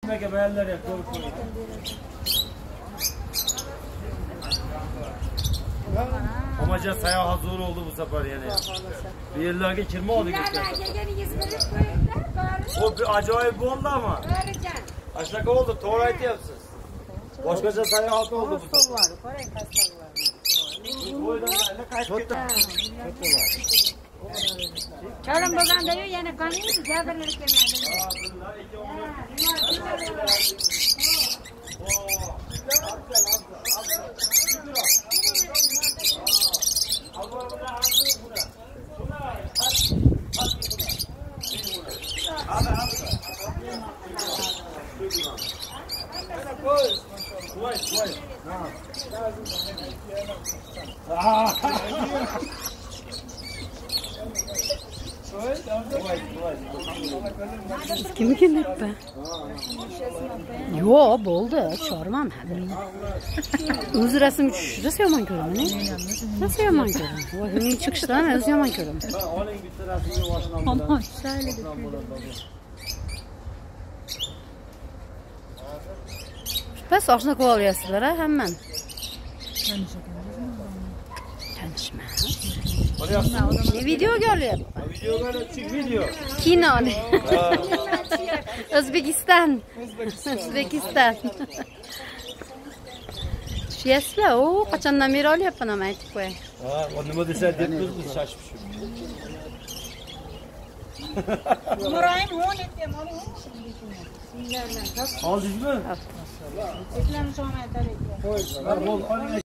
Peki beğenler yap. Amaca saya hazır oldu bu sefer yani. Bir yerlerge kirme oldu geçti. O bir acayip oldu ama. Aşağı oldu. Torayt yapsız. Başkaca saya hatı oldu bu sefer. Çalın bazen diyor yani kanıyız cevherleri Kim kelibdi? Yo'q, bo'ldi, chormam hali. O'zi rasm tushirsa yomon ko'raman. Nasıl yomon ko'raman? Voy, uning chiqishidan o'zi yomon ko'raman. Oling bitta rasmga boshlanib. Bas oshna qilib olyapsizlar, hamman. Tanishman. Ne videoga olyapman? Videoga çık video. Kino. O'zbekiston. Tushyapsizlar? O qachondan beri olyapman ham aytib qo'yay. Ha, o nima desa deb biz shashib shu. Nurayim 10 etdim, Oldingizmi? Eklemiş ona yeter.